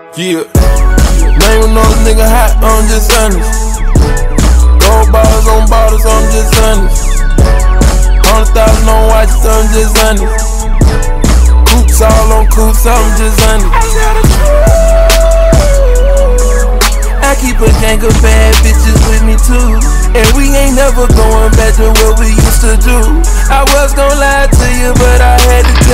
Yeah. Name another nigga hot, I'm just honest. Gold bars on bottles, I'm just honest. 100,000 on watches, I'm just honest. Coops all on coops, I'm just honest. I keep a gang of bad bitches with me too, and we ain't never going back to what we used to do. I was gon' lie to you, but I had to do